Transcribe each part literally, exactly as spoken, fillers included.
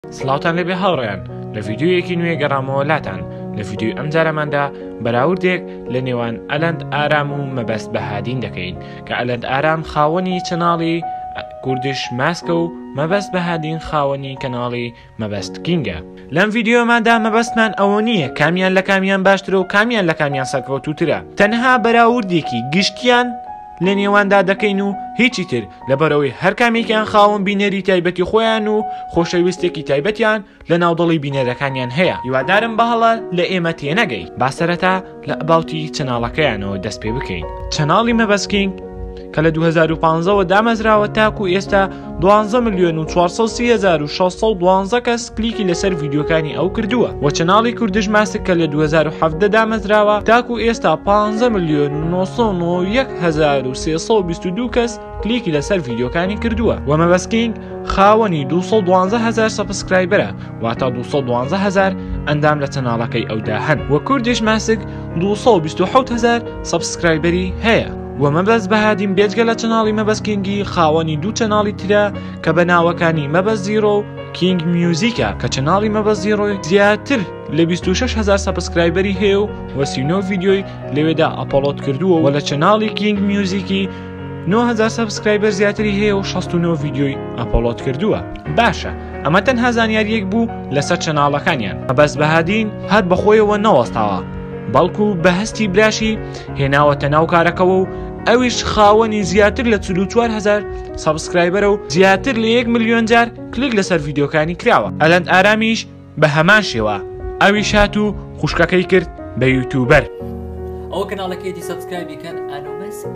سڵاوتان لەبێ هاوڕێیان لە ڤیدیۆیەکی نوێ گەڕامەوەلاتان لە ڤیدیۆی ئەم جارەماندا بەراوردێک لە نێوان ئەلەند ئارام و مەبەست بەهادین دەکەین کە ئەلەند ئارام خاوەنی چەناڵی کوردش ماسکە و مەبەست بەهادین خاوەنی کەناڵی مەبەست کینگە. لەم ڤیدیۆماندا مەبەستمان ئەوە نییە کامیان لە کامیان باشترە و کامیان لە کامیان سەرکەوتووترە، تەنها بەراوردێکی گشتیان لە نێواندا دەکەین و هیچی تر لەبەرەوەی هەر کامێکیان خاوەن بینەری تایبەتی خۆیان و خۆشەویستێکی تایبەتیان لە ناودڵی بینەرەکانیان هەیە. هیوادارم بەهەڵە لە ئێمە تێنەگەی با سەرەتا لە ئەباوتی چەناڵەکەیانەوە دەست پێ بکەین. چەناڵی مەبەست کینگ کە لە دوو هەزار و پانزەوە دامەزراوە تاکو ئێستا دوانزە ملیۆن و چوارسەد و سی هەزار و شەشسەد و دوانزە کەس کلیکی لەسەر ڤیدیۆکانی ئەو کردووە و چەناڵی کوردش ماسک کە لە دوو هەزار و حەڤدە دامەزراوە تاکو ئێستا پانزە ملیۆن و نۆسەد و نۆ و یەک هەزار و سێسەد و بیست و دوو کەس کلیکی لەسەر ڤیدیۆکانی کردووە و مەبەست کینگ خاوەنی دووسەد و دوانزە هەزار سەبسکرایبەرە واتە دووسەد و دوانزە هەزار ئەندام لە چەناڵەکەی ئەودا هەن و کوردش ماسک دووسەد و بیست و حەوت هەزار سەبسکرایبەری هەیە. و مەبەست بەهادین بێجگە لە چەناڵی مەبەست کینگی خاوەنی دوو چەناڵی ترە کە بە ناوەکانی مەبەست زیرۆ و کینگ میوزیکە کە چەناڵی مەبەست زیرۆی زیاتر لە بیست و شەش هەزار سەبسکرایبەری هەیە و وەسینۆ ڤیدیۆی لەوێدا ئەپۆڵۆد کردووە و لە چەناڵی کینگ میوزیکی نۆ هەزار سەبسکرایبەر زیاتری هەیە و شەست و نۆ ڤیدیۆی ئەپۆڵۆد کردووە. باشە ئەمە تەنها زانیاریەک بوو لەسەر چەناڵەکانیان. مەبەست بەهادین هەر بەخۆیەوە نەوەستاوە بەڵکو بە هەستی براشی هێناوەتە ناو کارەکەەوە و ئەویش خاوەنی زیاتر لە چل و چوار هەزار سەبسکرایبەرە و زیاتر لە یەک ملیۆن جار کلیک لەسەر ڤیدیۆکانی کراوە. ئەلەند ئارامیش بە هەمان شێوە ئەویش هات و خوشکەکەی کرد بە یوتیوبەر. ئەو کەناڵەکەیەتی سەبسکرایبی کەن ئانۆمەسک.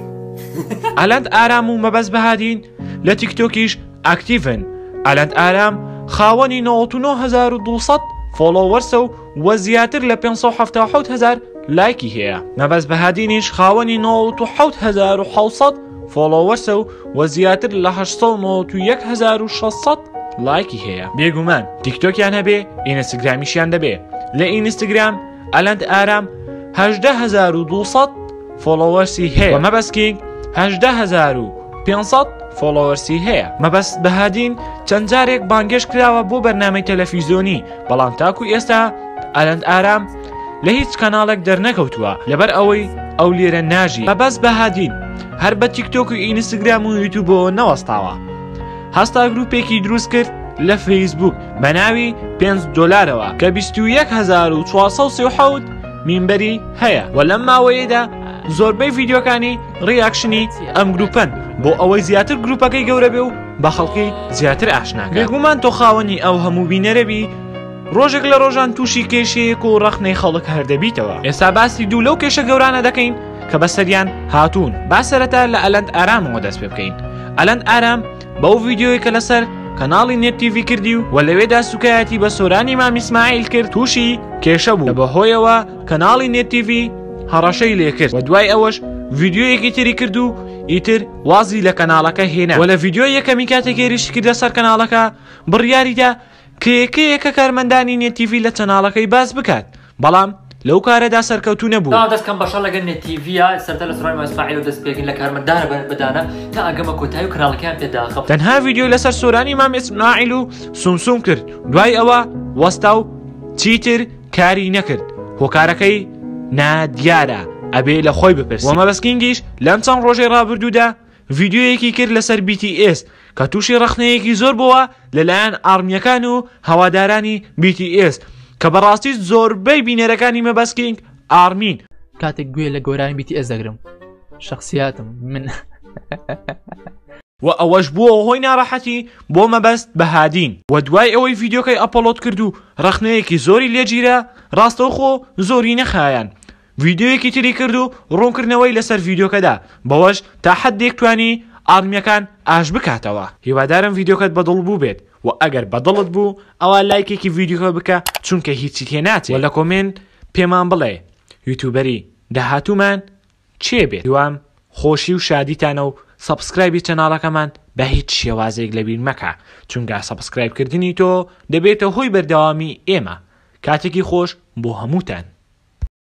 ئەلەند ئارام و مەبەست بەهادین لە تیکتۆکیش ئاکتیڤن. ئەلەند ئارام خاوەنی نۆڤەت و نۆ هەزار و دووسەد فۆلۆوەرسە و وە زیاتر لە پێنجسەد و حەڤتا و حەوت هەزار لایکی هەیە. مەبەست بەهادینیش خاوەنی نۆڤەت و حەوت هەزار و حەوسەد فۆلۆوەرسە و وە زیاتر لە هەشتسەد و نۆڤەت و یەک هەزار و شەشسەد لایکی هەیە. بێگومان تیکتۆکیان هەبێ ئینستاگرامیشیان دەبێ. لە ئینستاگرام ئەلەند ئارام هەژدە هەزار و دووسەد فۆلۆوەرسی هەیە و مەبەست کینگ هەژدە هەزار و پێنجسەد فۆلۆوەرسی هەیە. مەبەست بەهادین چەند جارێک بانگێش کراوە بۆ بەرنامەی تەلەڤیزیۆنی بەڵام تاکو ئێستا ئەلەند ئارام لە هیچ کەناڵێک دەرنەکەوتووە لەبەر ئەوەی ئەو لێرە ناژی. مەبەست بەهادین هەر بە تیکتۆک و ئینستاگرام و یوتیوبەوە نەوەستاوە، هەستا گروپێکی دروست کرد لە فەیسبوک بە ناوی پێنج دۆلارەوە کە بیست و یەک هەزار و چوارسەد و سێ و حەوت میمبەری هەیە و لەم ماوەیەدا زۆربەی ڤیدیۆکانی ڕیاکشنی ئەم گروپەن بۆ ئەوەی زیاتر گروپەکەی گەورە بێ و بە خەڵکی زیاتر ئاشناکە. بێگومان تۆ خاوەنی ئەو هەموو بینەرەبی ڕۆژێک لە ڕۆژان تووشی کێشەیەک و ڕەخنەی خەڵک هەردەبیتەوە. ئێستا باسی دوو لەو کێشە گەورانە دەکەین کە بەسەریان هاتوون. با سەرەتا لە ئەلەند ئارامەوە دەست پێ بکەین. ئەلەند ئارام بەو ڤیدیۆی کە لەسەر کەناڵی نێت تیڤی کردی و وە لەوێدا سوکایەتی بە سۆرانی مام ئیسماعیل کرد تووشی کێشە بوو بەهۆیەوە کەناڵی نێت تیڤی هەڕەشەی لێ کرد و دوای ئەوەش ڤیدیۆیەکی تری کرد و ئیتر وازی لە کەناڵەکە هێنا و لە ڤیدیۆ یەکەمی کاتێک هێرشی کردە سەر کەناڵەکە بڕیاریدا کە یەکەیەکە کارمەندانی نێت تیڤی لە چەناڵەکەی باز بکات بەڵام لەو کارەدا سەرکەوتوو نەبوو. دەستکەم بەشە لەگەن نێت تیڤە سەرتا لە سوڕای ئیسماعیل و دەست پێکردن لە کارمەندانە بدانە تا ئەگەمە کۆتایی و کەناڵەکەیان پێداخەب. تەنها ڤیدیۆ لەسەر سۆرانی مام ئیسماعیل و سومسوم کرد دوای ئەوە وەستا و چیتر کاری نەکرد. هۆکارەکەی نادیارە ئەبێ لە خۆی بپرس. و مەبەست کینگیش لەم چەند ڕۆژەی ڕابردوودا ڤیدیۆیەکی کرد لەسەر بی تی ئێس کە تووشی ڕەخنەیەکی زۆر بووە لەلایەن ئارمیەکان و هەوادارانی بی تی ئێس کە بەڕاستی زۆربەی بینەرەکانی مەبەست کینگ ئارمین. کاتێک گوێ لە گۆرانی بی تی ئێس دەگرم شخصیاتم من و ئەوەش بووە هۆی ناڕەحەتی بۆ مەبەست بەهادین و دوای ئەوەی ڤیدیۆکەی ئەپۆڵۆد کرد و ڕەخنەیەکی زۆری لێگیرە ڕاستەوخۆ زۆری نەخایەن. ڤیدیۆیەکی تری کرد و ڕوونکردنەوەی لەسەر ڤیدیۆکەدا بەوەش تا حەدێک توانی ئارمیەکان ئاش بکاتەوە. هیوادارم ڤیدیۆکەت بەدڵ بوو بێت و ئەگەر بەدڵت بوو ئەوە لایکێکی ڤیدیۆکە بکە چونکە هیچی تێناچێت و لە کۆمنت پێمان بڵێ یوتیوبەری داهاتوومان چێ بێت. دوام خۆشی و شادیتانە و سەبسکرایبی چەناڵەکەمان بە هیچ شێوازێک لەبیر مەکە چونکە سەبسکرایبکردنی تۆ دەبێتە هۆی بەردەوامی ئێمە. کاتێکی خۆش بۆ هەمووتان.